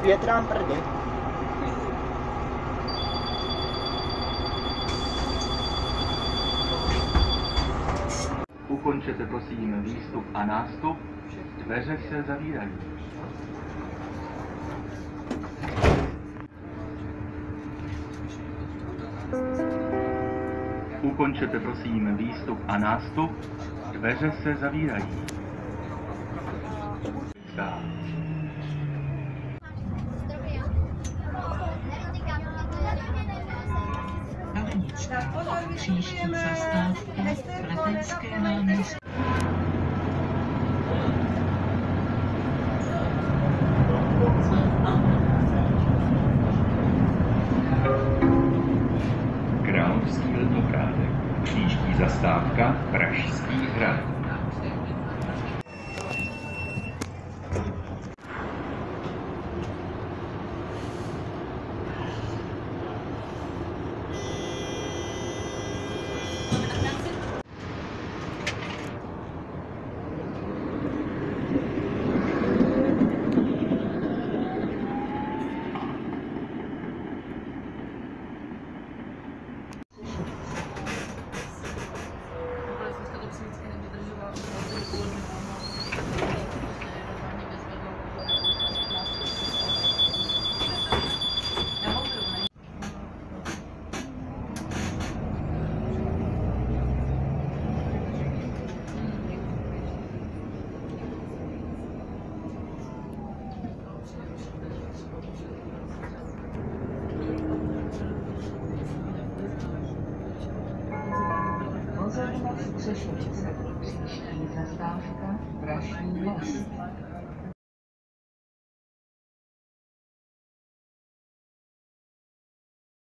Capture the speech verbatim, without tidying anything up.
Větrám prdy. Ukončete prosím výstup a nástup, dveře se zavírají. Ukončete prosím výstup a nástup, dveře se zavírají. Stát. Příští zastávka Letenské náměstí. Královský letohrádek. Příští zastávka Pražský hrad. Pozornost, Třešovice, příští zastávka Pražský most.